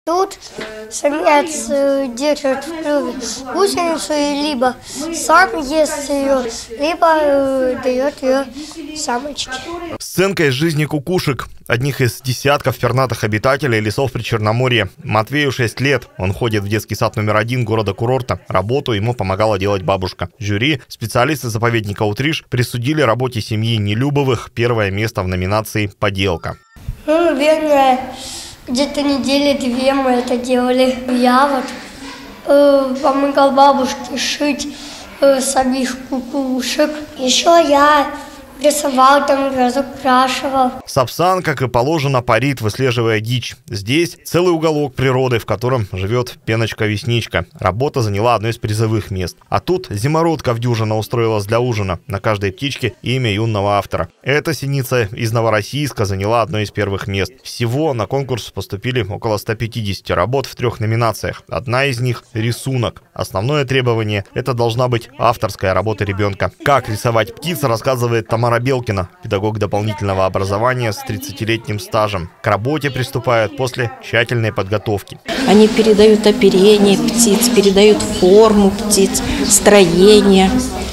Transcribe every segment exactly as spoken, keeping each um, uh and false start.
Тут самец держит в клюве гусеницу и либо сам ест ее, либо э, дает ее самочке. Сценка из жизни кукушек, одних из десятков пернатых обитателей лесов Причерноморья. Матвею шесть лет. Он ходит в детский сад номер один города-курорта. Работу ему помогала делать бабушка. Жюри, специалисты заповедника Утриш присудили работе семьи Нелюбовых первое место в номинации «Поделка». Ну, наверное, где-то недели две мы это делали. Я вот э, помогал бабушке шить э, самих кукушек. Еще я рисовал, там разукрашивал. Сапсан, как и положено, парит, выслеживая дичь. Здесь целый уголок природы, в котором живет пеночка-весничка. Работа заняла одно из призовых мест. А тут зимородка в дюжина устроилась для ужина. На каждой птичке имя юного автора. Эта синица из Новороссийска заняла одно из первых мест. Всего на конкурс поступили около ста пятидесяти работ в трех номинациях. Одна из них – рисунок. Основное требование – это должна быть авторская работа ребенка. Как рисовать птиц, рассказывает Тамара Тамара Белкина, педагог дополнительного образования с тридцатилетним стажем. К работе приступают после тщательной подготовки. Они передают оперение птиц, передают форму птиц, строение.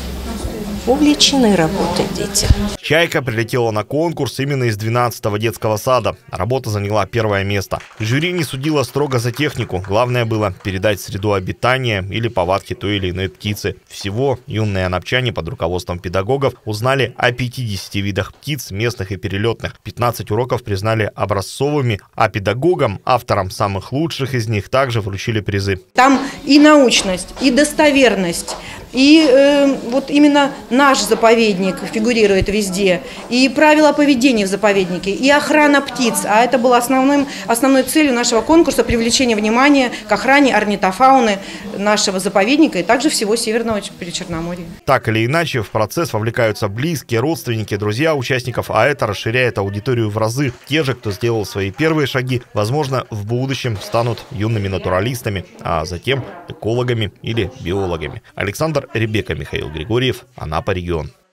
Увлечены работой дети. Чайка прилетела на конкурс именно из двенадцатого детского сада. Работа заняла первое место. Жюри не судило строго за технику. Главное было передать среду обитания или повадки той или иной птицы. Всего юные анапчане под руководством педагогов узнали о пятидесяти видах птиц, местных и перелетных. пятнадцать уроков признали образцовыми, а педагогам, авторам самых лучших из них, также вручили призы. Там и научность, и достоверность, и э, вот именно наш заповедник фигурирует везде, и правила поведения в заповеднике, и охрана птиц. А это было основным, основной целью нашего конкурса – привлечение внимания к охране орнитофауны нашего заповедника и также всего Северного Причерноморья. Так или иначе, в процесс вовлекаются близкие, родственники, друзья участников, а это расширяет аудиторию в разы. Те же, кто сделал свои первые шаги, возможно, в будущем станут юными натуралистами, а затем экологами или биологами. Александр Ребека, Михаил Григорьев, Анапа регион.